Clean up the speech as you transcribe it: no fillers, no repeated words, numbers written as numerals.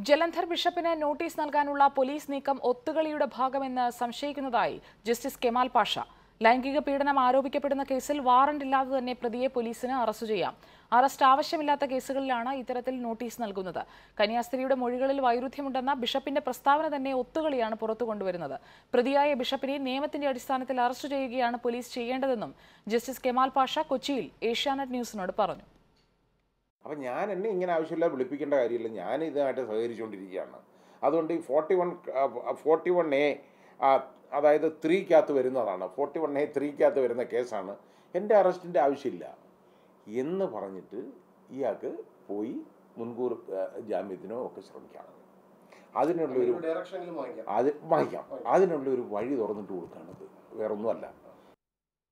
ജലന്ധർ ബിഷപ്പിന് നോട്ടീസ് നൽകാനുള്ള പോലീസ് നീക്കം ഒത്തുകളിയുടെ ഭാഗമെന്ന് സംശയിക്കുന്നതായി ജസ്റ്റിസ് കെമാൽ പാഷ. ലൈംഗിക പീഡനം ആരോപിക്കപ്പെടുന്ന കേസിൽ വാറന്റ് ഇല്ലാതെ തന്നെ പ്രതിയെ പോലീസിന് അറസ്റ്റ് ചെയ്യാം. അറസ്റ്റ് ആവശ്യമില്ലാത്ത കേസുകളിലാണ് ഇത്തരത്തിൽ നോട്ടീസ് നൽകുന്നത്. കന്യാസ്ത്രീയുടെ മൊഴികളിൽ വൈരുദ്ധ്യമുണ്ടെന്ന ബിഷപ്പിന്റെ പ്രസ്താവന തന്നെ ഒത്തുകളിയാണ് പുറത്തുകൊണ്ടുവരുന്നത്. പ്രതിയായ ബിഷപ്പിനെ നിയമത്തിന്റെ അടിസ്ഥാനത്തിൽ അറസ്റ്റ് ചെയ്യുകയാണ് പോലീസ് ചെയ്യേണ്ടതെന്നും ജസ്റ്റിസ് കെമാൽ പാഷ കൊച്ചിയിൽ ഏഷ്യാനെറ്റ് ന്യൂസിനോട് പറഞ്ഞു. അപ്പം ഞാൻ എന്നെ ഇങ്ങനെ ആവശ്യമില്ല വിളിപ്പിക്കേണ്ട കാര്യമില്ല, ഞാൻ ഇതുമായിട്ട് സഹകരിച്ചുകൊണ്ടിരിക്കുകയാണ്. അതുകൊണ്ട് ഈ 41A അതായത് 3-ക്കകത്ത് വരുന്നതാണ്, 41A 3-ക്കകത്ത് വരുന്ന കേസാണ്, എൻ്റെ അറസ്റ്റിൻ്റെ ആവശ്യമില്ല എന്ന് പറഞ്ഞിട്ട് ഇയാൾക്ക് പോയി മുൻകൂർ ജാമ്യത്തിനോ ഒക്കെ ശ്രമിക്കുകയാണ്. അതിനുള്ളൊരു വാങ്ങിക്കാം, അതിനുള്ളൊരു വഴി തുറന്നിട്ട് കൊടുക്കുകയാണത്, വേറൊന്നുമല്ല.